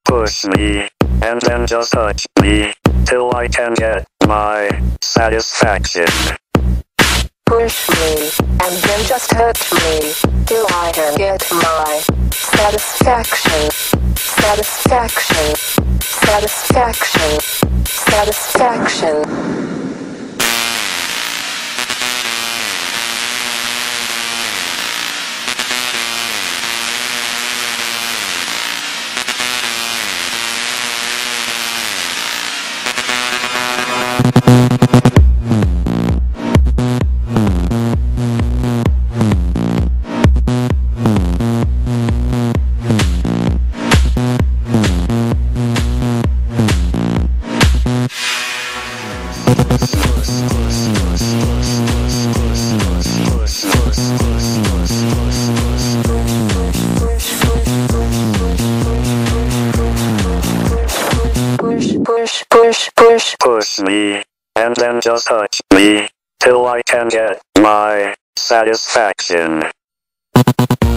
Push me, and then just touch me, till I can get my satisfaction. Push me, and then just touch me, till I can get my satisfaction. Satisfaction. Satisfaction. Satisfaction. Push me, and then just touch me, till I can get my satisfaction.